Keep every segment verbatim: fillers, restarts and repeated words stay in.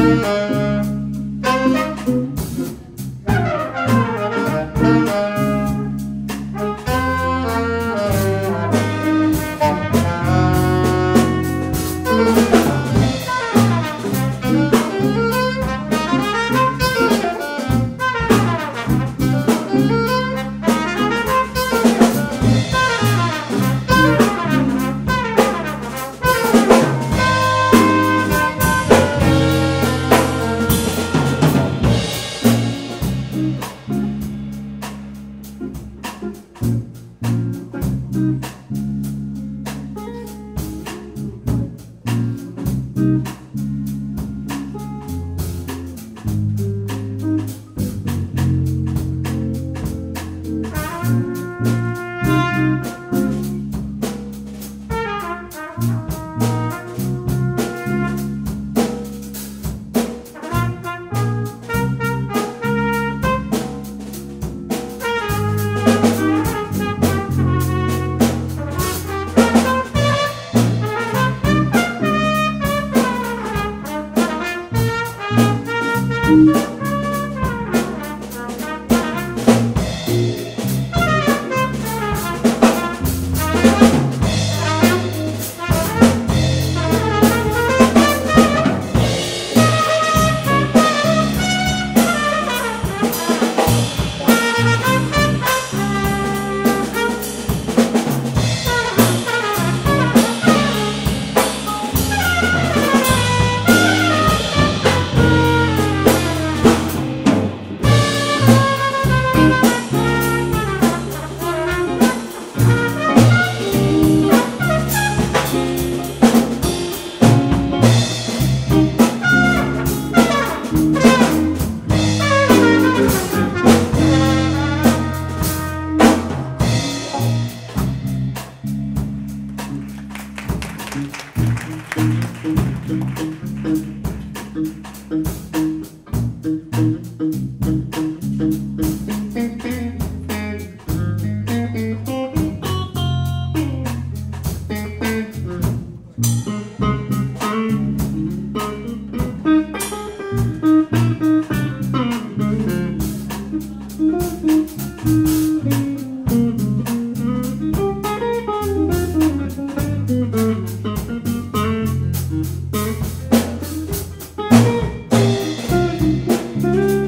うん。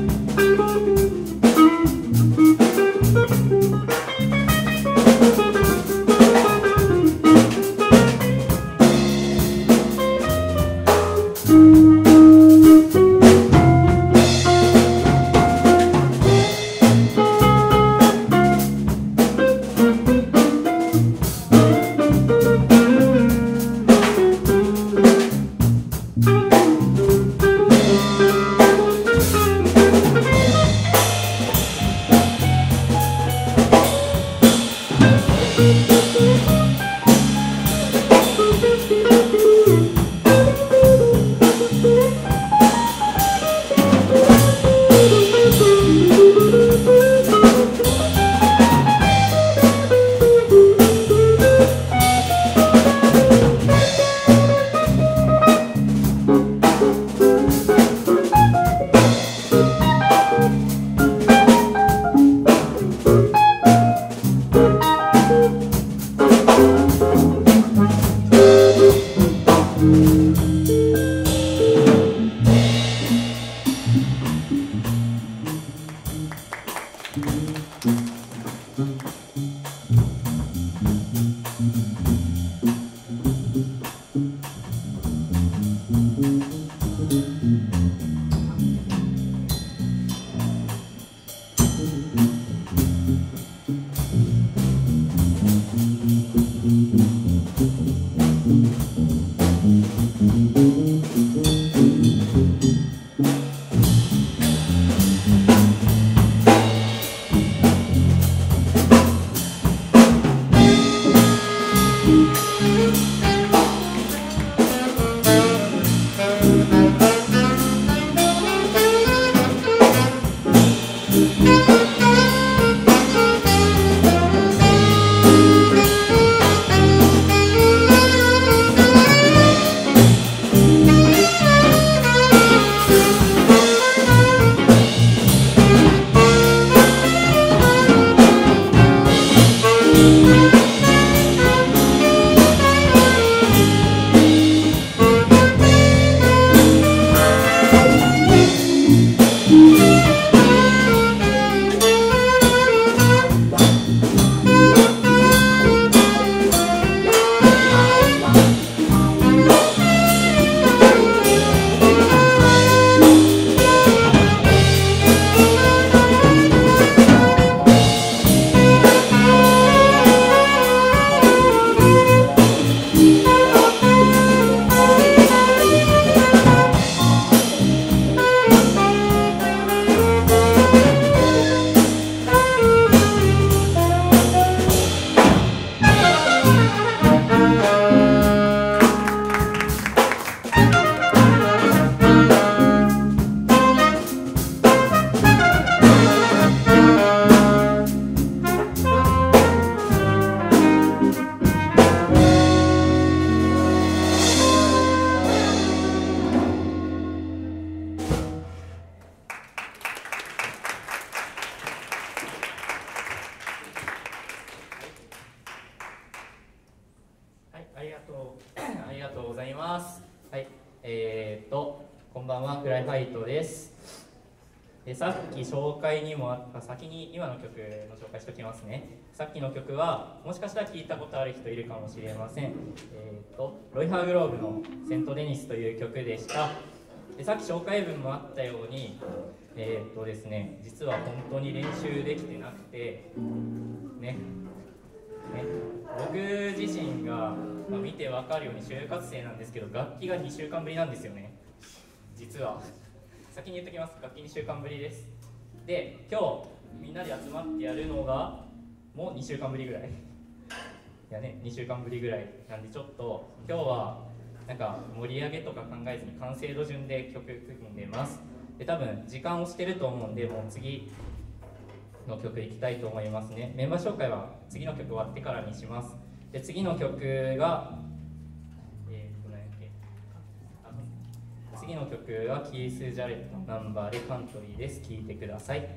ありがとうありがとうございます。はい、えー、っとこんばんは、フライファイトです。でさっき紹介にもあった先に今の曲の紹介しておきますね。さっきの曲はもしかしたら聞いたことある人いるかもしれません。えー、っとロイ・ハーグローブの「セント・デニス」という曲でした。でさっき紹介文もあったように、えー、っとですね実は本当に練習できてなくてねね、僕自身が、まあ、見て分かるように就活生なんですけど、楽器がにしゅうかんぶりなんですよね。実は先に言っときます。楽器にしゅうかんぶりです。で今日みんなで集まってやるのがもうにしゅうかんぶりぐらいいやねにしゅうかんぶりぐらいなんで、ちょっと今日はなんか盛り上げとか考えずに完成度順で曲組んでます。で多分時間をしてると思うんで、もう次の曲いきたいと思いますね。メンバー紹介は次の曲終わってからにします。で次の曲が、えー、と何やっけあ次の曲はキース・ジャレットのナンバーでカントリーです。聴いてください。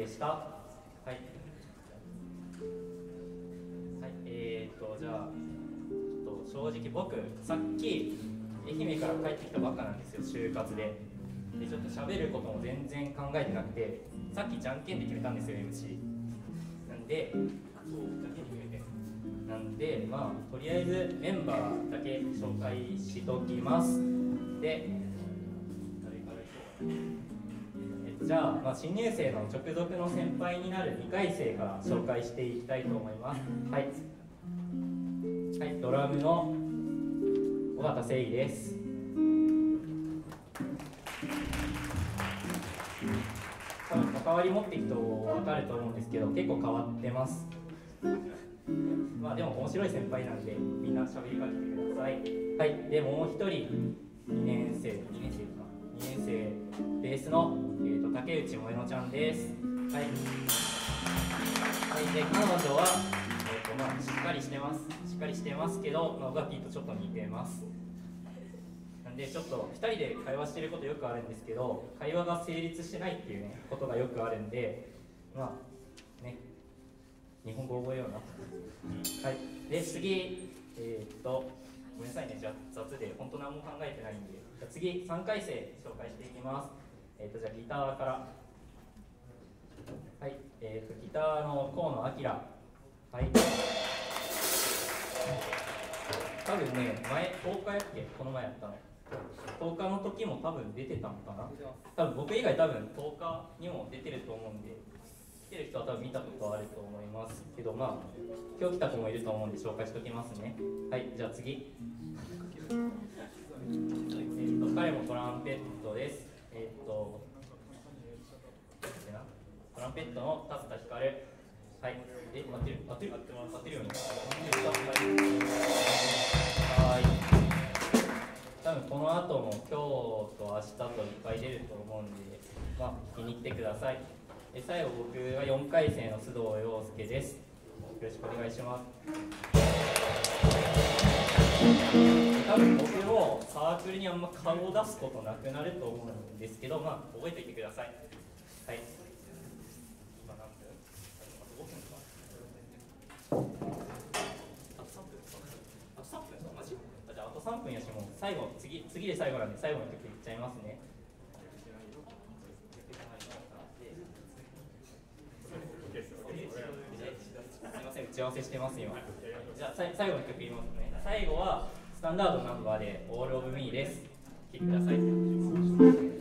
でした。はい。はい、えーと、じゃあ、ちょっと正直僕、さっき愛媛から帰ってきたばっかなんですよ、就活で。で、ちょっと喋ることも全然考えてなくて、さっきじゃんけんで決めたんですよ、エムシー。なんで、そう、じゃんけんで決めて。なんで、まあ、とりあえずメンバーだけ紹介しときます。で、誰からいこうかな。えじゃあ、まあ、新入生の直属の先輩になるにかい生から紹介していきたいと思います。はい。はい、ドラムの尾形誠意です。多分関わり持っていくと分かると思うんですけど、結構変わってます。まあでも面白い先輩なんで、みんな喋りかけてください。はい、でもう一人、にねん生、にねん生か、にねん生、ベースの、えー、と竹内萌乃ちゃんです。はい。はい、で、彼女は、えーとまあ、しっかりしてます。しっかりしてますけど、まあ、オガキとちょっと似てます。なんで、ちょっとふたりで会話してることよくあるんですけど、会話が成立してないっていうね、ことがよくあるんで、まあ、ね、日本語覚えような。はい。で、次、えー、っと、ごめんなさいね、じゃあ雑で、本当何も考えてないんで。じゃあ次、さんかい生紹介していきます。えー、っと、じゃあギターから。はい。えー、っと、ギターの河野明。はい。多分ね、前、とおかやっけこの前やったの。とおかの時も多分出てたのかな。多分僕以外多分とおかにも出てると思うんで、来てる人は多分見たことあると思いますけど、まあ今日来た子もいると思うんで紹介しておきますね。はい、じゃあ次。えー、と彼もトランペットです。えっ、ー、とトランペットの田塚光。はい。え、合ってる合ってる合ってます。合ってるよね。はい。多分この後も今日と明日といっぱい出ると思うんで、まあ聞きに来てください。で、最後僕はよんかい生の須藤陽介です。よろしくお願いします。多分僕もサークルにあんま顔を出すことなくなると思うんですけど、まあ覚えておいてください。はい。今何分？あとごふんか。あとさんぷん。あとさんぷん？マジ？あ、じゃああとさんぷんやし、もう最後、次、次で最後なんで最後の曲いっちゃいますね。すみません、打ち合わせしてます今。じゃあ最後の曲言いますね。最後はスタンダードナンバーでオールオブミーです。聴いてください。